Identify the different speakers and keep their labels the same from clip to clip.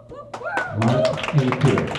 Speaker 1: Marc A. Kiri.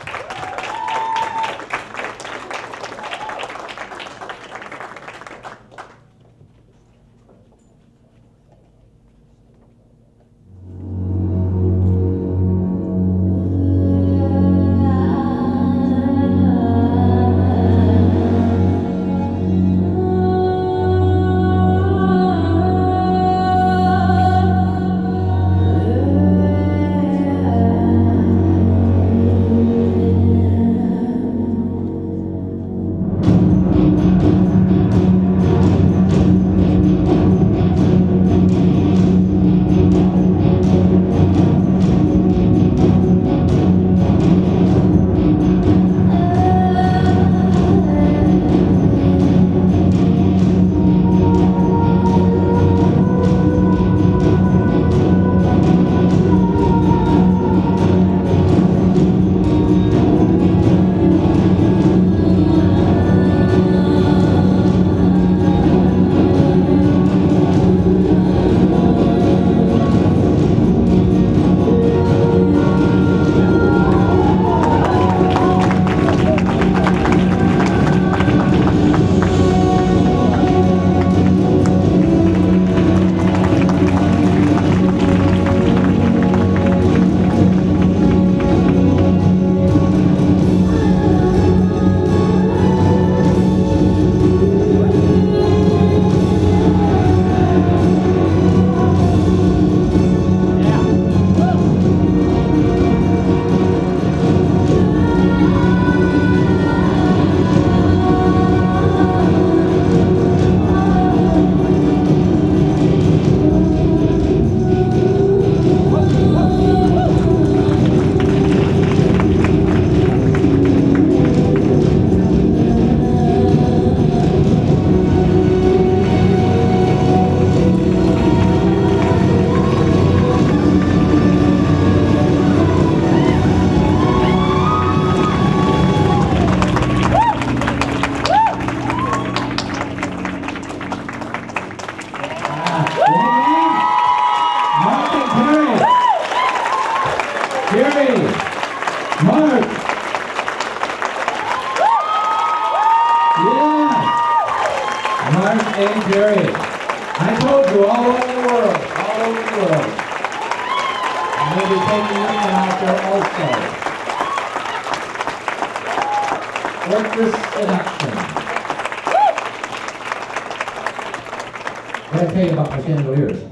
Speaker 1: Kiri, Marc. Yeah, Marc and Kiri. I told you, all over the world, all over the world. And we'll be taking them out there also. Fortress Seduction. What did I tell you about my chandeliers?